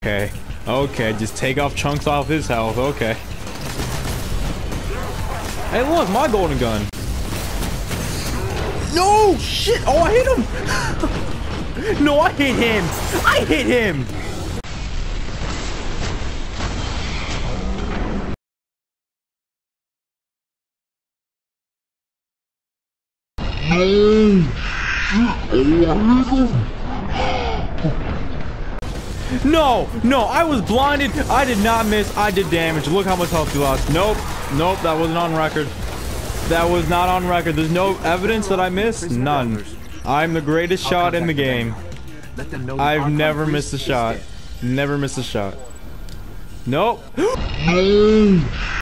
Okay. Okay, just take off chunks off his health. Okay. Hey, look, my golden gun. No, shit. Oh, I hit him. No, I hit him. I hit him. No, no, I was blinded. I did not miss. I did damage. Look how much health you lost. Nope, nope, that wasn't on record. That was not on record. There's no evidence that I missed. None. I'm the greatest shot in the game. I've never missed a shot. Never missed a shot. Nope.